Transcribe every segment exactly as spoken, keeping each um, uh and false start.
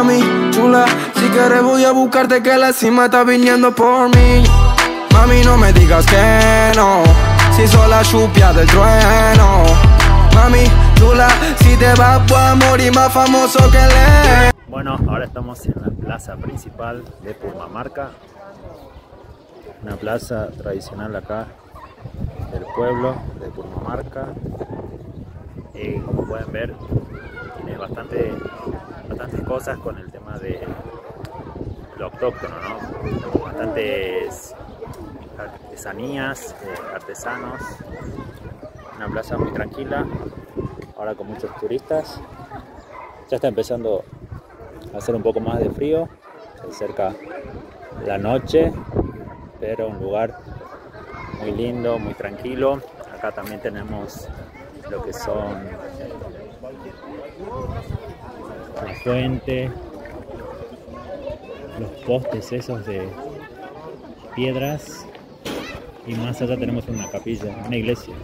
Mami, chula, si quieres voy a buscarte que la cima está viniendo por mí. Mami, no me digas que no, si soy la chupia del trueno. Mami, chula, si te vas voy a morir más famoso que le. Bueno, ahora estamos en la plaza principal de Purmamarca, una plaza tradicional acá del pueblo de Purmamarca. Y como pueden ver, tiene bastante, bastantes cosas con el tema de lo autóctono, ¿no? Bastantes artesanías, eh, artesanos. Una plaza muy tranquila, ahora con muchos turistas. Ya está empezando a hacer un poco más de frío, se acerca la noche, pero un lugar muy lindo, muy tranquilo. Acá también tenemos lo que son la fuente, los postes esos de piedras, y más allá tenemos una capilla, una iglesia.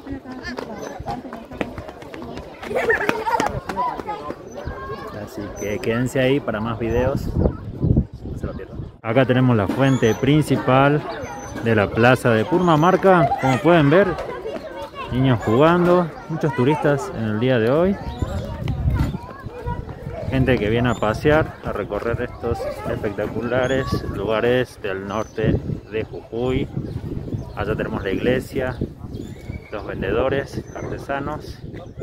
Así que quédense ahí para más videos, no se lo pierdan. Acá tenemos la fuente principal de la plaza de Purmamarca. Como pueden ver, niños jugando, muchos turistas en el día de hoy, gente que viene a pasear, a recorrer estos espectaculares lugares del norte de Jujuy. Allá tenemos la iglesia, los vendedores, artesanos,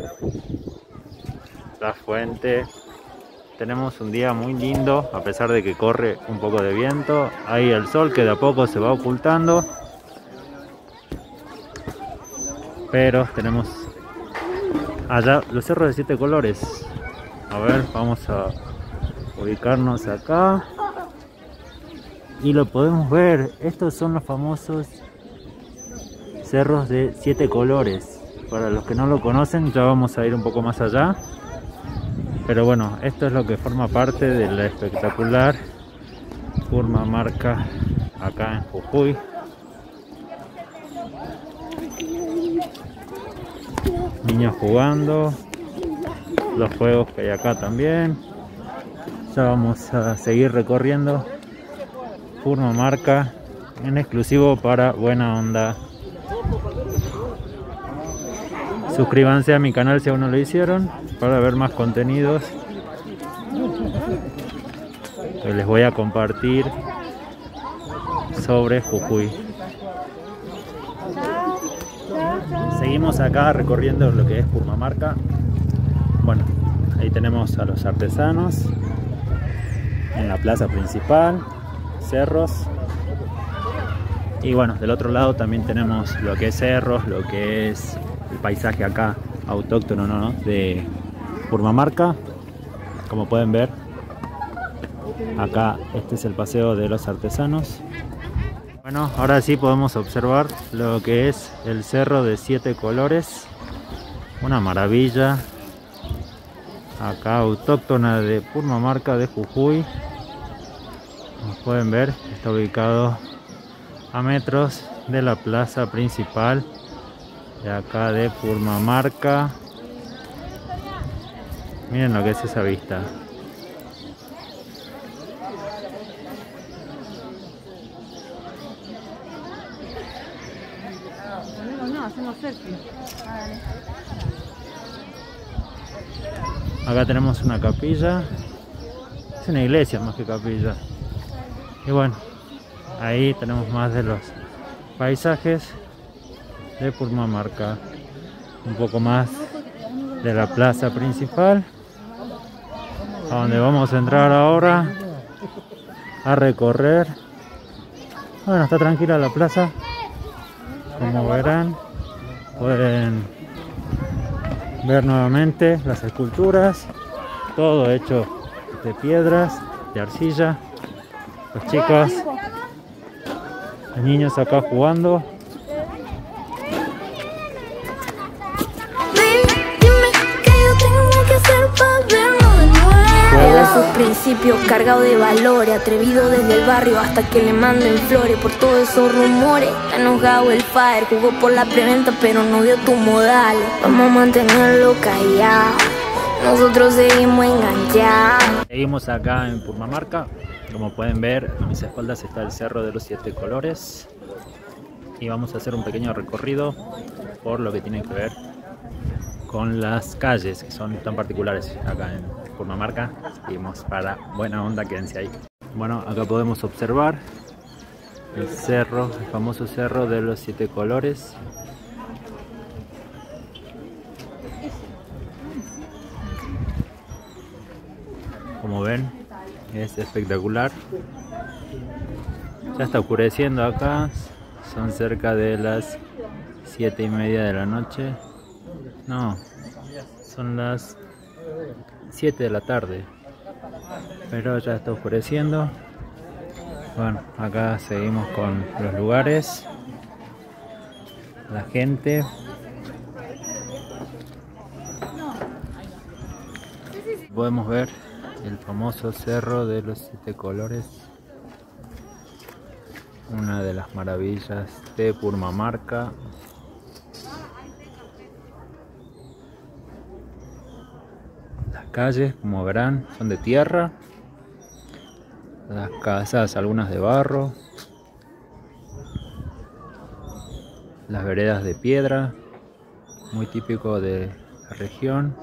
la fuente. Tenemos un día muy lindo, a pesar de que corre un poco de viento. Ahí el sol que de a poco se va ocultando, pero tenemos allá los cerros de siete colores. A ver, vamos a ubicarnos acá y lo podemos ver. Estos son los famosos cerros de siete colores. Para los que no lo conocen, ya vamos a ir un poco más allá. Pero bueno, esto es lo que forma parte de la espectacular Purmamarca acá en Jujuy. Niños jugando, los juegos que hay acá también. Ya vamos a seguir recorriendo Purmamarca en exclusivo para Buena Onda. Suscríbanse a mi canal si aún no lo hicieron, para ver más contenidos que les voy a compartir sobre Jujuy. Seguimos acá recorriendo lo que es Purmamarca. Bueno, ahí tenemos a los artesanos en la plaza principal, cerros. Y bueno, del otro lado también tenemos lo que es cerros, lo que es el paisaje acá autóctono, ¿no? de Purmamarca. Como pueden ver, acá este es el paseo de los artesanos. Bueno, ahora sí podemos observar lo que es el cerro de siete colores, una maravilla acá autóctona de Purmamarca de Jujuy. Como pueden ver, está ubicado a metros de la plaza principal de acá de Purmamarca. Miren lo que es esa vista. Acá tenemos una capilla, es una iglesia más que capilla. Y bueno, ahí tenemos más de los paisajes de Purmamarca, un poco más de la plaza principal, a donde vamos a entrar ahora a recorrer. Bueno, está tranquila la plaza, como verán. Pueden ver nuevamente las esculturas, todo hecho de piedras, de arcilla. Los chicos, los niños acá jugando. Desde sus principios cargado de valores, atrevido desde el barrio hasta que le manden flores por todos esos rumores. Está enojado el Fire, jugó por la preventa pero no dio tu modal. Vamos a mantenerlo callado, nosotros seguimos enganchados. Seguimos acá en Purmamarca. Como pueden ver, a mis espaldas está el Cerro de los Siete Colores. Y vamos a hacer un pequeño recorrido por lo que tiene que ver con las calles, que son tan particulares acá en Purmamarca. Seguimos para buena onda, quédense ahí. Bueno, acá podemos observar el cerro, el famoso Cerro de los Siete Colores. Como ven, es espectacular. Ya está oscureciendo acá. Son cerca de las siete y media de la noche. No, son las siete de la tarde. Pero ya está oscureciendo. Bueno, acá seguimos con los lugares, la gente. Podemos ver el famoso Cerro de los Siete Colores, una de las maravillas de Purmamarca. Las calles, como verán, son de tierra. Las casas, algunas de barro. Las veredas de piedra, muy típico de la región.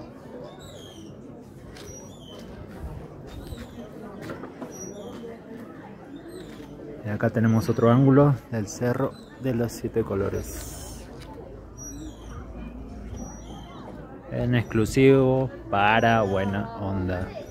Y acá tenemos otro ángulo del Cerro de los Siete Colores, en exclusivo para buena onda.